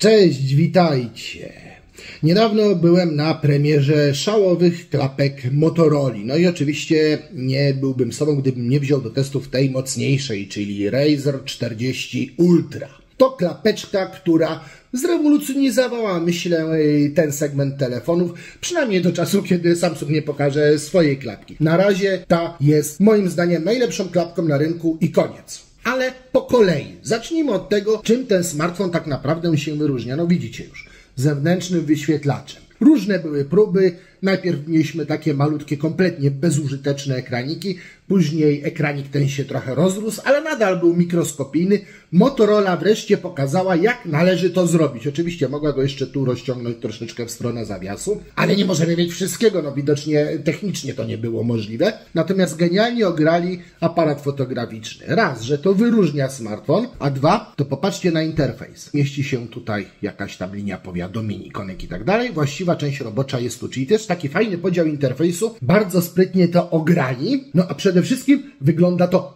Cześć, witajcie. Niedawno byłem na premierze szałowych klapek Motorola. No i oczywiście nie byłbym sobą, gdybym nie wziął do testów tej mocniejszej, czyli Razer 40 Ultra. To klapeczka, która zrewolucjonizowała, myślę, ten segment telefonów, przynajmniej do czasu, kiedy Samsung nie pokaże swojej klapki. Na razie ta jest moim zdaniem najlepszą klapką na rynku i koniec. Ale po kolei. Zacznijmy od tego, czym ten smartfon tak naprawdę się wyróżnia. No widzicie już, zewnętrznym wyświetlaczem. Różne były próby. Najpierw mieliśmy takie malutkie, kompletnie bezużyteczne ekraniki. Później ekranik ten się trochę rozrósł, ale nadal był mikroskopijny. Motorola wreszcie pokazała, jak należy to zrobić. Oczywiście mogła go jeszcze tu rozciągnąć troszeczkę w stronę zawiasu, ale nie możemy mieć wszystkiego. No widocznie technicznie to nie było możliwe. Natomiast genialnie ograli aparat fotograficzny. Raz, że to wyróżnia smartfon, a dwa, to popatrzcie na interfejs. Mieści się tutaj jakaś tam linia powiadomień, ikonek i tak dalej. Właściwa część robocza jest tu, czyli też taki fajny podział interfejsu. Bardzo sprytnie to ograli. No a przede wszystkim wygląda to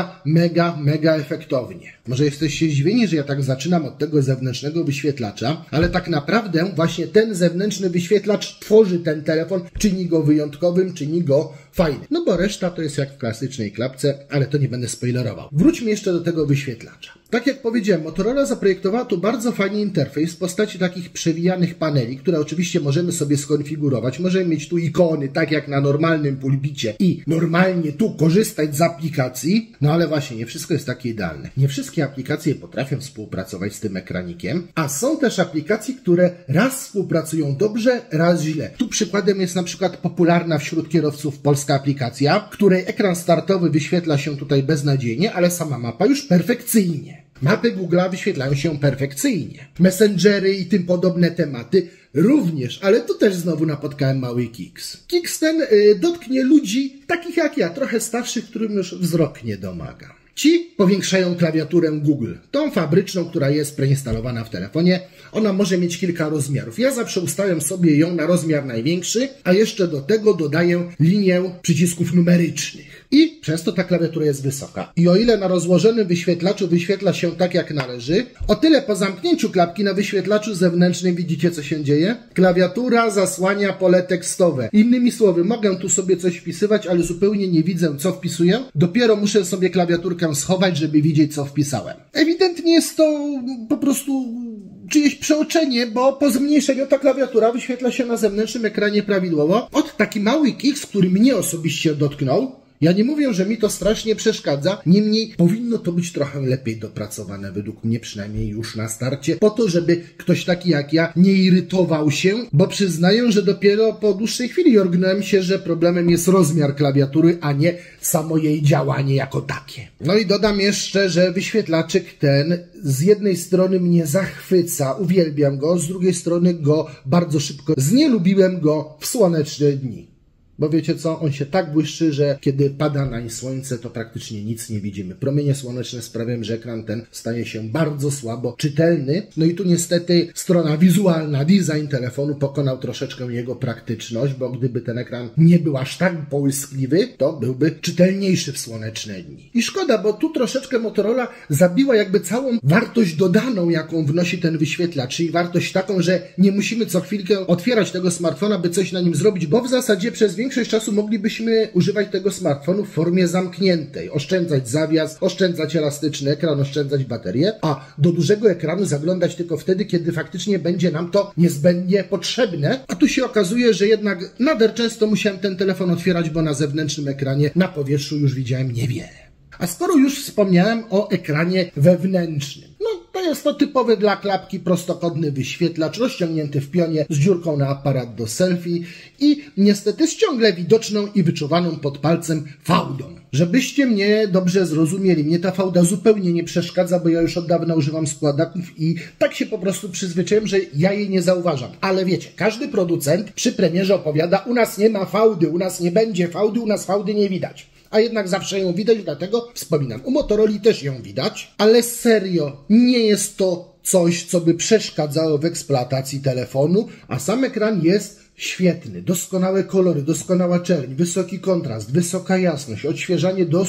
mega efektownie. Może jesteście zdziwieni, że ja tak zaczynam od tego zewnętrznego wyświetlacza, ale tak naprawdę właśnie ten zewnętrzny wyświetlacz tworzy ten telefon, czyni go wyjątkowym, czyni go fajnym. No bo reszta to jest jak w klasycznej klapce, ale to nie będę spoilerował. Wróćmy jeszcze do tego wyświetlacza. Tak jak powiedziałem, Motorola zaprojektowała tu bardzo fajny interfejs w postaci takich przewijanych paneli, które oczywiście możemy sobie skonfigurować. Możemy mieć tu ikony, tak jak na normalnym pulpicie i normalnie tu korzystać z aplikacji. No ale właśnie, nie wszystko jest takie idealne. Nie wszystkie aplikacje potrafią współpracować z tym ekranikiem, a są też aplikacje, które raz współpracują dobrze, raz źle. Tu przykładem jest na przykład popularna wśród kierowców polska aplikacja, której ekran startowy wyświetla się tutaj beznadziejnie, ale sama mapa już perfekcyjnie. Mapy Google'a wyświetlają się perfekcyjnie. Messengery i tym podobne tematy również, ale tu też znowu napotkałem mały kiks. Kiks ten dotknie ludzi takich jak ja, trochę starszych, którym już wzrok nie domaga. Ci powiększają klawiaturę Google, tą fabryczną, która jest preinstalowana w telefonie. Ona może mieć kilka rozmiarów. Ja zawsze ustawiam sobie ją na rozmiar największy, a jeszcze do tego dodaję linię przycisków numerycznych. I przez to ta klawiatura jest wysoka. I o ile na rozłożonym wyświetlaczu wyświetla się tak jak należy, o tyle po zamknięciu klapki na wyświetlaczu zewnętrznym widzicie co się dzieje? Klawiatura zasłania pole tekstowe. Innymi słowy, mogę tu sobie coś wpisywać, ale zupełnie nie widzę co wpisuję. Dopiero muszę sobie klawiaturkę schować, żeby widzieć co wpisałem. Ewidentnie jest to po prostu czyjeś przeoczenie, bo po zmniejszeniu ta klawiatura wyświetla się na zewnętrznym ekranie prawidłowo. Od taki mały kiks, który mnie osobiście dotknął. Ja nie mówię, że mi to strasznie przeszkadza, niemniej powinno to być trochę lepiej dopracowane, według mnie przynajmniej już na starcie, po to, żeby ktoś taki jak ja nie irytował się, bo przyznaję, że dopiero po dłuższej chwili orgnąłem się, że problemem jest rozmiar klawiatury, a nie samo jej działanie jako takie. No i dodam jeszcze, że wyświetlaczek ten z jednej strony mnie zachwyca, uwielbiam go, z drugiej strony go bardzo szybko znielubiłem go w słoneczne dni. Bo wiecie co, on się tak błyszczy, że kiedy pada nań słońce, to praktycznie nic nie widzimy. Promienie słoneczne sprawiają, że ekran ten staje się bardzo słabo czytelny. No i tu niestety strona wizualna, design telefonu pokonał troszeczkę jego praktyczność, bo gdyby ten ekran nie był aż tak połyskliwy, to byłby czytelniejszy w słoneczne dni. I szkoda, bo tu troszeczkę Motorola zabiła jakby całą wartość dodaną, jaką wnosi ten wyświetlacz, czyli wartość taką, że nie musimy co chwilkę otwierać tego smartfona, by coś na nim zrobić, bo w zasadzie przez większość czasu moglibyśmy używać tego smartfonu w formie zamkniętej. Oszczędzać zawias, oszczędzać elastyczny ekran, oszczędzać baterię, a do dużego ekranu zaglądać tylko wtedy, kiedy faktycznie będzie nam to niezbędnie potrzebne. A tu się okazuje, że jednak nader często musiałem ten telefon otwierać, bo na zewnętrznym ekranie na powietrzu już widziałem niewiele. A skoro już wspomniałem o ekranie wewnętrznym, to jest to typowy dla klapki prostokątny wyświetlacz rozciągnięty w pionie z dziurką na aparat do selfie i niestety z ciągle widoczną i wyczuwaną pod palcem fałdą. Żebyście mnie dobrze zrozumieli, mnie ta fałda zupełnie nie przeszkadza, bo ja już od dawna używam składaków i tak się po prostu przyzwyczaiłem, że ja jej nie zauważam. Ale wiecie, każdy producent przy premierze opowiada, u nas nie ma fałdy, u nas nie będzie fałdy, u nas fałdy nie widać. A jednak zawsze ją widać, dlatego wspominam. U Motorola też ją widać, ale serio, nie jest to coś, co by przeszkadzało w eksploatacji telefonu, a sam ekran jest świetny, doskonałe kolory, doskonała czerń, wysoki kontrast, wysoka jasność, odświeżanie do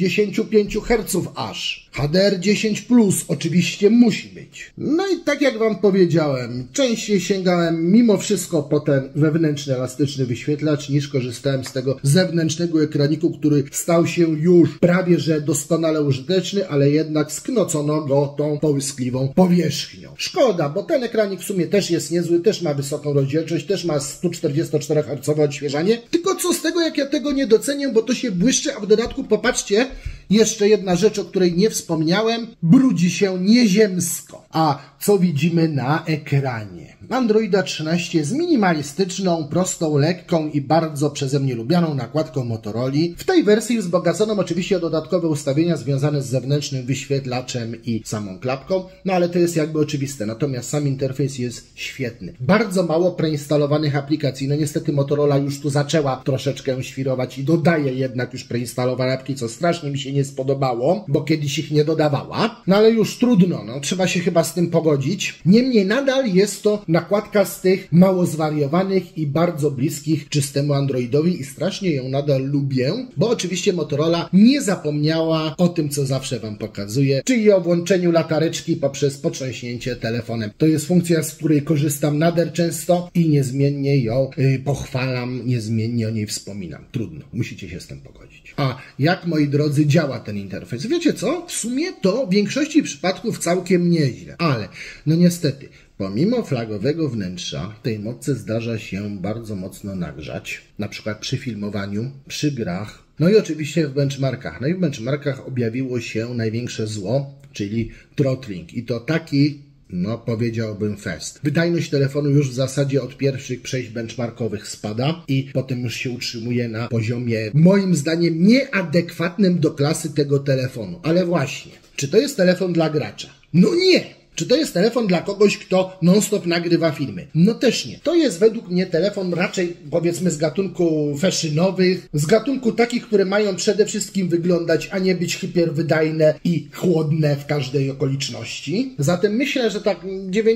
165 Hz aż. HDR10+, oczywiście musi być. No i tak jak Wam powiedziałem, częściej sięgałem mimo wszystko po ten wewnętrzny, elastyczny wyświetlacz, niż korzystałem z tego zewnętrznego ekraniku, który stał się już prawie że doskonale użyteczny, ale jednak sknocono go tą połyskliwą powierzchnią. Szkoda, bo ten ekranik w sumie też jest niezły, też ma wysoką rozdzielczość, też ma 144 Hz odświeżanie. Tylko co z tego, jak ja tego nie docenię, bo to się błyszczy, a w dodatku popatrzcie, jeszcze jedna rzecz, o której nie wspomniałem, brudzi się nieziemsko. A co widzimy na ekranie? Androida 13 z minimalistyczną, prostą, lekką i bardzo przeze mnie lubianą nakładką Motorola. W tej wersji wzbogacono oczywiście o dodatkowe ustawienia związane z zewnętrznym wyświetlaczem i samą klapką, no ale to jest jakby oczywiste, natomiast sam interfejs jest świetny. Bardzo mało preinstalowanych aplikacji, no niestety Motorola już tu zaczęła troszeczkę świrować i dodaje jednak już preinstalowane apki, co strasznie mi się nie spodobało, bo kiedyś ich nie dodawała, no ale już trudno, no trzeba się chyba z tym pogodzić. Niemniej nadal jest to nakładka z tych mało zwariowanych i bardzo bliskich czystemu Androidowi i strasznie ją nadal lubię, bo oczywiście Motorola nie zapomniała o tym, co zawsze Wam pokazuję, czyli o włączeniu latareczki poprzez potrząśnięcie telefonem. To jest funkcja, z której korzystam nader często i niezmiennie ją pochwalam, niezmiennie o niej wspominam. Trudno, musicie się z tym pogodzić. A jak, moi drodzy, działa ten interfejs? Wiecie co? W sumie to w większości przypadków całkiem nieźle, ale no niestety, pomimo flagowego wnętrza, tej motce zdarza się bardzo mocno nagrzać, na przykład przy filmowaniu, przy grach, no i oczywiście w benchmarkach. No i w benchmarkach objawiło się największe zło, czyli throttling. I to taki, no powiedziałbym, fest. Wydajność telefonu już w zasadzie od pierwszych przejść benchmarkowych spada i potem już się utrzymuje na poziomie, moim zdaniem, nieadekwatnym do klasy tego telefonu. Ale właśnie, czy to jest telefon dla gracza? No nie! Czy to jest telefon dla kogoś, kto non-stop nagrywa filmy? No też nie. To jest według mnie telefon raczej, powiedzmy, z gatunku fashionowych, z gatunku takich, które mają przede wszystkim wyglądać, a nie być hiperwydajne i chłodne w każdej okoliczności. Zatem myślę, że tak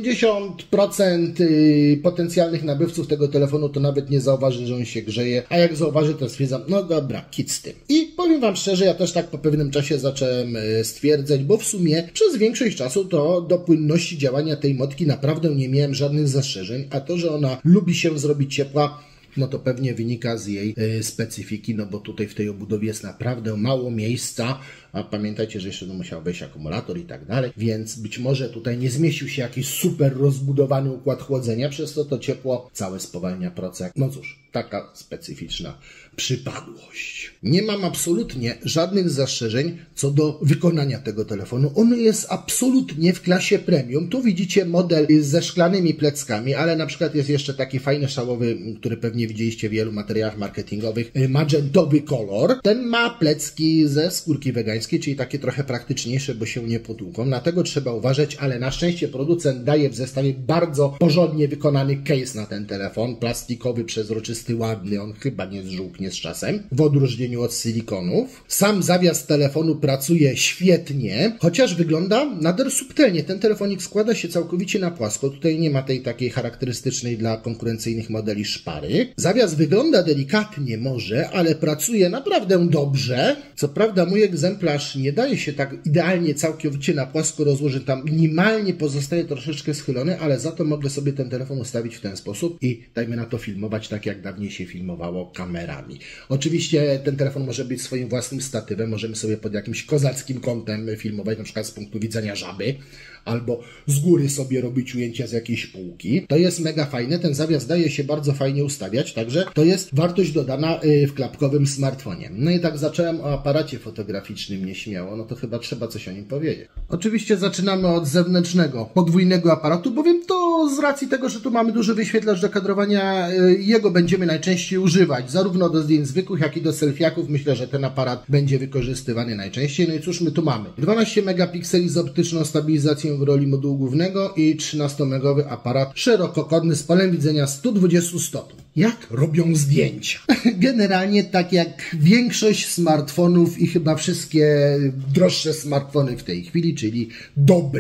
90% potencjalnych nabywców tego telefonu to nawet nie zauważy, że on się grzeje, a jak zauważy, to stwierdzam, no dobra, kit z tym. I powiem Wam szczerze, ja też tak po pewnym czasie zacząłem stwierdzać, bo w sumie przez większość czasu to do płynności działania tej motki naprawdę nie miałem żadnych zastrzeżeń, a to, że ona lubi się zrobić ciepła, no to pewnie wynika z jej specyfiki, no bo tutaj w tej obudowie jest naprawdę mało miejsca, a pamiętajcie, że jeszcze musiał wejść akumulator i tak dalej, więc być może tutaj nie zmieścił się jakiś super rozbudowany układ chłodzenia, przez to ciepło całe spowalnia proces. No cóż, taka specyficzna przypadłość. Nie mam absolutnie żadnych zastrzeżeń co do wykonania tego telefonu. On jest absolutnie w klasie premium. Tu widzicie model ze szklanymi pleckami, ale na przykład jest jeszcze taki fajny szałowy, który pewnie widzieliście w wielu materiałach marketingowych, magentowy kolor. Ten ma plecki ze skórki wegańskiej, czyli takie trochę praktyczniejsze, bo się nie potłuką. Na tego trzeba uważać, ale na szczęście producent daje w zestawie bardzo porządnie wykonany case na ten telefon. Plastikowy, przezroczysty, ładny. On chyba nie zżółknie z czasem, w odróżnieniu od silikonów. Sam zawias telefonu pracuje świetnie, chociaż wygląda nader subtelnie. Ten telefonik składa się całkowicie na płasko. Tutaj nie ma tej takiej charakterystycznej dla konkurencyjnych modeli szpary. Zawias wygląda delikatnie może, ale pracuje naprawdę dobrze. Co prawda mój egzemplarz nie daje się tak idealnie całkowicie na płasko rozłożyć. Tam minimalnie pozostaje troszeczkę schylony, ale za to mogę sobie ten telefon ustawić w ten sposób i dajmy na to filmować tak, jak dawniej się filmowało kamerami. Oczywiście ten telefon może być swoim własnym statywem, możemy sobie pod jakimś kozackim kątem filmować, na przykład z punktu widzenia żaby, albo z góry sobie robić ujęcia z jakiejś półki. To jest mega fajne, ten zawias daje się bardzo fajnie ustawiać, także to jest wartość dodana w klapkowym smartfonie. No i tak zacząłem o aparacie fotograficznym nieśmiało, no to chyba trzeba coś o nim powiedzieć. Oczywiście zaczynamy od zewnętrznego, podwójnego aparatu, bowiem to z racji tego, że tu mamy duży wyświetlacz do kadrowania, jego będziemy najczęściej używać, zarówno do zdjęć zwykłych, jak i do selfiaków. Myślę, że ten aparat będzie wykorzystywany najczęściej. No i cóż my tu mamy? 12 megapikseli z optyczną stabilizacją w roli modułu głównego i 13-megowy aparat szerokokątny z polem widzenia 120 stopni. Jak robią zdjęcia? Generalnie tak jak większość smartfonów i chyba wszystkie droższe smartfony w tej chwili, czyli dobre.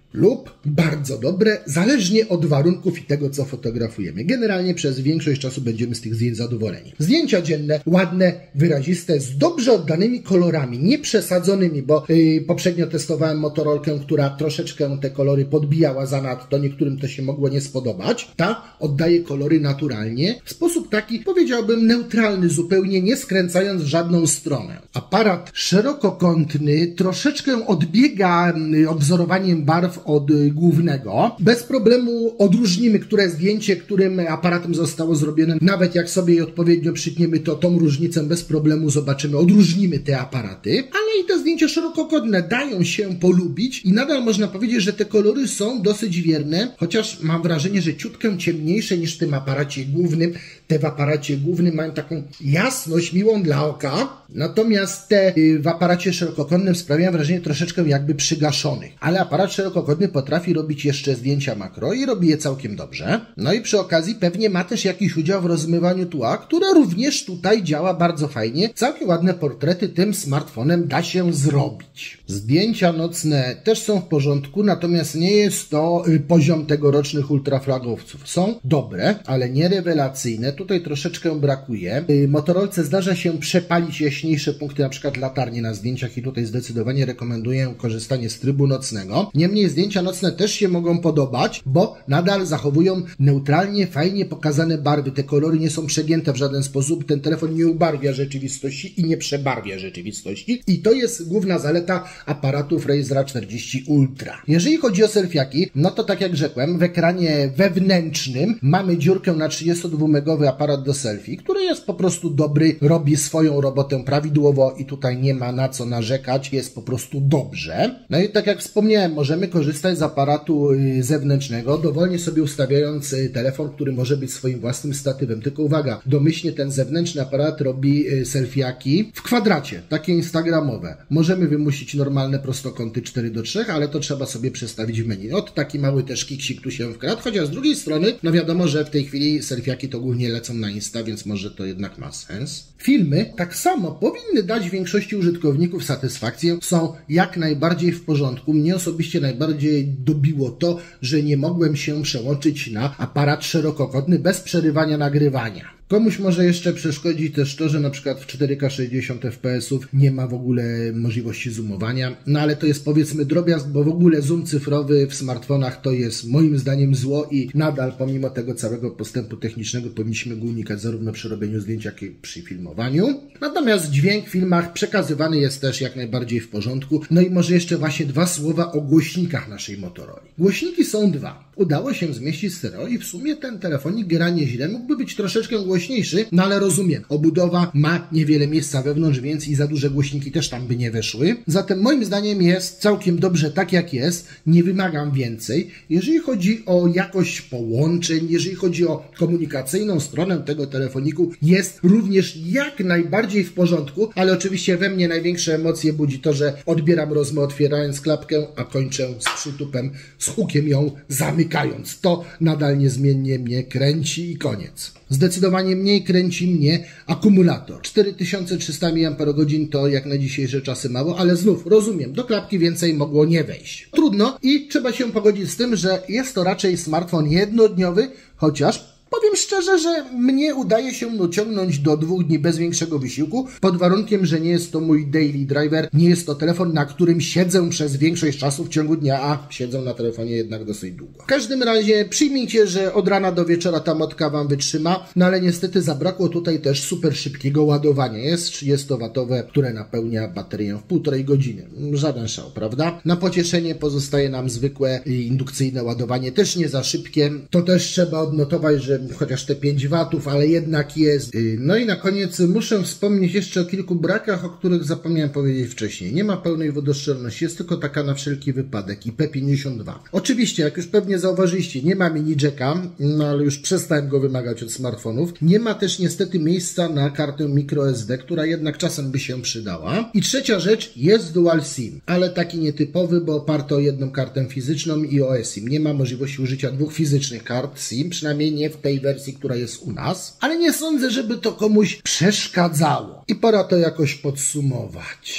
lub bardzo dobre, zależnie od warunków i tego, co fotografujemy. Generalnie przez większość czasu będziemy z tych zdjęć zadowoleni. Zdjęcia dzienne, ładne, wyraziste, z dobrze oddanymi kolorami, nie przesadzonymi, bo poprzednio testowałem Motorolkę, która troszeczkę te kolory podbijała zanadto, niektórym to się mogło nie spodobać. Ta oddaje kolory naturalnie, w sposób taki, powiedziałbym, neutralny, zupełnie nie skręcając w żadną stronę. Aparat szerokokątny troszeczkę odbiega odwzorowaniem barw od głównego. Bez problemu odróżnimy, które zdjęcie, którym aparatem zostało zrobione. Nawet jak sobie je odpowiednio przytniemy, to tą różnicę bez problemu zobaczymy, odróżnimy te aparaty. Ale i te zdjęcia szerokokątne dają się polubić i nadal można powiedzieć, że te kolory są dosyć wierne, chociaż mam wrażenie, że ciutkę ciemniejsze niż w tym aparacie głównym. Te w aparacie głównym mają taką jasność miłą dla oka, natomiast te w aparacie szerokokątnym sprawiają wrażenie troszeczkę jakby przygaszonych. Ale aparat szerokokątny potrafi robić jeszcze zdjęcia makro i robi je całkiem dobrze. No i przy okazji pewnie ma też jakiś udział w rozmywaniu tła, które również tutaj działa bardzo fajnie. Całkiem ładne portrety tym smartfonem da się zrobić. Zdjęcia nocne też są w porządku, natomiast nie jest to poziom tegorocznych ultraflagowców. Są dobre, ale nie rewelacyjne. Tutaj troszeczkę brakuje. Motorolce zdarza się przepalić jaśniejsze punkty, na przykład latarnie na zdjęciach i tutaj zdecydowanie rekomenduję korzystanie z trybu nocnego. Niemniej zdjęcia nocne też się mogą podobać, bo nadal zachowują neutralnie, fajnie pokazane barwy. Te kolory nie są przegięte w żaden sposób. Ten telefon nie ubarwia rzeczywistości i nie przebarwia rzeczywistości. I to jest główna zaleta aparatów Razera 40 Ultra. Jeżeli chodzi o selfiaki, no to tak jak rzekłem, w ekranie wewnętrznym mamy dziurkę na 32-megowy aparat do selfie, który jest po prostu dobry, robi swoją robotę prawidłowo i tutaj nie ma na co narzekać, jest po prostu dobrze. No i tak jak wspomniałem, możemy korzystać z aparatu zewnętrznego, dowolnie sobie ustawiając telefon, który może być swoim własnym statywem. Tylko uwaga, domyślnie ten zewnętrzny aparat robi selfiaki w kwadracie, takie instagramowe. Możemy wymusić normalne prostokąty 4:3, ale to trzeba sobie przestawić w menu. Taki mały też kiksik tu się wkradł, chociaż z drugiej strony, no wiadomo, że w tej chwili selfiaki to głównie lecą na Insta, więc może to jednak ma sens. Filmy tak samo powinny dać większości użytkowników satysfakcję, są jak najbardziej w porządku. Mnie osobiście najbardziej dobiło to, że nie mogłem się przełączyć na aparat szerokokątny bez przerywania nagrywania. Komuś może jeszcze przeszkodzi też to, że na przykład w 4K 60 fps nie ma w ogóle możliwości zoomowania, no ale to jest powiedzmy drobiazg, bo w ogóle zoom cyfrowy w smartfonach to jest moim zdaniem zło i nadal pomimo tego całego postępu technicznego powinniśmy go unikać zarówno przy robieniu zdjęć, jak i przy filmowaniu. Natomiast dźwięk w filmach przekazywany jest też jak najbardziej w porządku. No i może jeszcze właśnie dwa słowa o głośnikach naszej Motorola. Głośniki są dwa. Udało się zmieścić stereo i w sumie ten telefonik gra nieźle. Mógłby być troszeczkę głośniejszy, no ale rozumiem. Obudowa ma niewiele miejsca wewnątrz, więc i za duże głośniki też tam by nie weszły. Zatem moim zdaniem jest całkiem dobrze tak jak jest. Nie wymagam więcej. Jeżeli chodzi o jakość połączeń, jeżeli chodzi o komunikacyjną stronę tego telefoniku, jest również jak najbardziej w porządku, ale oczywiście we mnie największe emocje budzi to, że odbieram rozmowę otwierając klapkę, a kończę z przytupem, z hukiem ją zamykając. To nadal niezmiennie mnie kręci i koniec. Zdecydowanie mniej kręci mnie akumulator. 4300 mAh to jak na dzisiejsze czasy mało, ale znów rozumiem, do klapki więcej mogło nie wejść. Trudno i trzeba się pogodzić z tym, że jest to raczej smartfon jednodniowy, chociaż powiem szczerze, że mnie udaje się dociągnąć do 2 dni bez większego wysiłku, pod warunkiem, że nie jest to mój daily driver, nie jest to telefon, na którym siedzę przez większość czasu w ciągu dnia, a siedzę na telefonie jednak dosyć długo. W każdym razie przyjmijcie, że od rana do wieczora ta motka Wam wytrzyma, no ale niestety zabrakło tutaj też super szybkiego ładowania. Jest 30W, które napełnia baterię w 1,5 godziny. Żaden szał, prawda? Na pocieszenie pozostaje nam zwykłe indukcyjne ładowanie, też nie za szybkie. To też trzeba odnotować, że chociaż te 5 watów, ale jednak jest. No i na koniec muszę wspomnieć jeszcze o kilku brakach, o których zapomniałem powiedzieć wcześniej. Nie ma pełnej wodoszczelności, jest tylko taka na wszelki wypadek IP52. Oczywiście, jak już pewnie zauważyliście, nie ma mini jacka, no ale już przestałem go wymagać od smartfonów. Nie ma też niestety miejsca na kartę microSD, która jednak czasem by się przydała. I trzecia rzecz, jest dual SIM, ale taki nietypowy, bo oparty o jedną kartę fizyczną i o eSIM. Nie ma możliwości użycia dwóch fizycznych kart SIM, przynajmniej nie w tej wersji, która jest u nas, ale nie sądzę, żeby to komuś przeszkadzało. I pora to jakoś podsumować.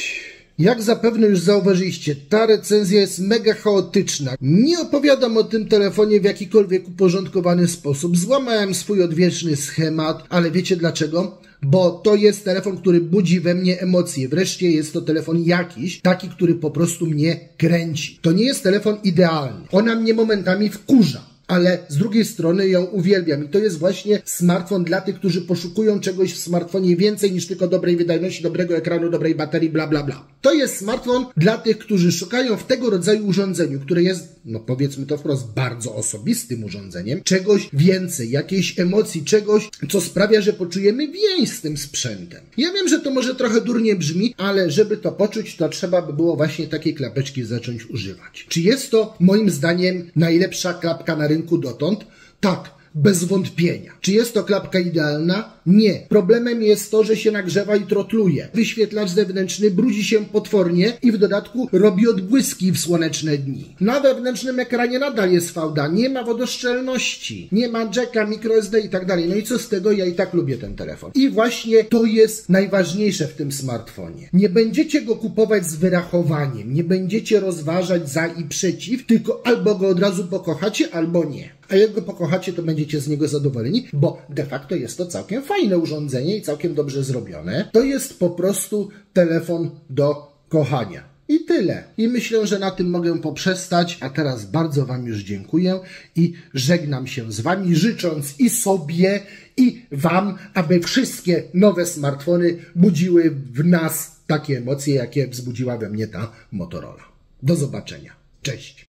Jak zapewne już zauważyliście, ta recenzja jest mega chaotyczna. Nie opowiadam o tym telefonie w jakikolwiek uporządkowany sposób. Złamałem swój odwieczny schemat, ale wiecie dlaczego? Bo to jest telefon, który budzi we mnie emocje. Wreszcie jest to telefon jakiś, taki, który po prostu mnie kręci. To nie jest telefon idealny. Ona mnie momentami wkurza. Ale z drugiej strony ją uwielbiam i to jest właśnie smartfon dla tych, którzy poszukują czegoś w smartfonie więcej niż tylko dobrej wydajności, dobrego ekranu, dobrej baterii, bla bla bla. To jest smartfon dla tych, którzy szukają w tego rodzaju urządzeniu, które jest, no powiedzmy to wprost, bardzo osobistym urządzeniem, czegoś więcej, jakiejś emocji, czegoś, co sprawia, że poczujemy więź z tym sprzętem. Ja wiem, że to może trochę durnie brzmi, ale żeby to poczuć, to trzeba by było właśnie takiej klapeczki zacząć używać. Czy jest to moim zdaniem najlepsza klapka na rynku dotąd? Tak, bez wątpienia. Czy jest to klapka idealna? Nie. Problemem jest to, że się nagrzewa i trotluje. Wyświetlacz zewnętrzny brudzi się potwornie i w dodatku robi odbłyski w słoneczne dni. Na wewnętrznym ekranie nadal jest fałda, nie ma wodoszczelności, nie ma jacka, microSD i tak dalej. No i co z tego? Ja i tak lubię ten telefon. I właśnie to jest najważniejsze w tym smartfonie. Nie będziecie go kupować z wyrachowaniem, nie będziecie rozważać za i przeciw, tylko albo go od razu pokochacie, albo nie. A jak go pokochacie, to będziecie z niego zadowoleni, bo de facto jest to całkiem fajne urządzenie i całkiem dobrze zrobione. To jest po prostu telefon do kochania. I tyle. I myślę, że na tym mogę poprzestać. A teraz bardzo Wam już dziękuję i żegnam się z Wami, życząc i sobie, i Wam, aby wszystkie nowe smartfony budziły w nas takie emocje, jakie wzbudziła we mnie ta Motorola. Do zobaczenia. Cześć.